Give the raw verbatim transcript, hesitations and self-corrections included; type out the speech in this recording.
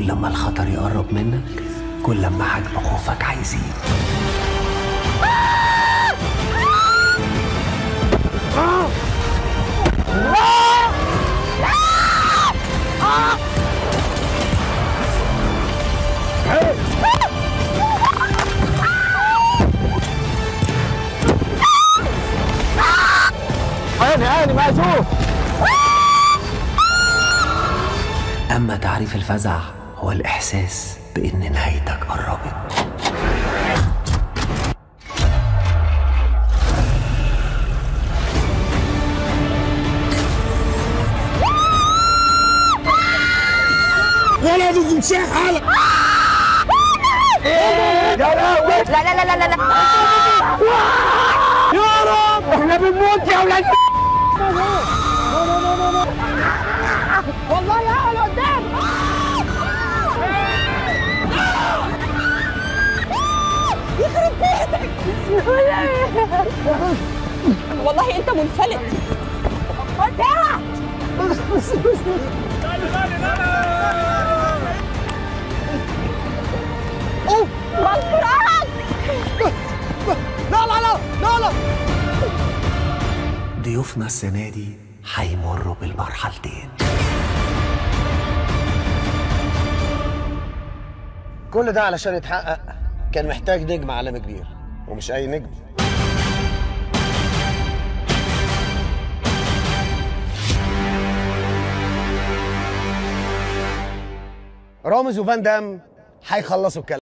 كل ما الخطر يقرب منك كل ما حجم خوفك هيزيد. عيني عيني ما اشوف. اما تعريف الفزع هو الاحساس بان نهايتك قربت. ولا تمسح على يا لهوي. لا لا لا لا لا يا رب احنا بنموت يا ولاد. والله يا اهل قدام. يخرب بيتك. والله انت منفلت. قلت اوف مسكرات. لا لا لا لا لا. ضيوفنا السنة دي هيمروا بالمرحلتين. كل ده علشان يتحقق كان محتاج نجم عالمي كبير، ومش أي نجم. رامز وفان دام هيخلصوا الكلام.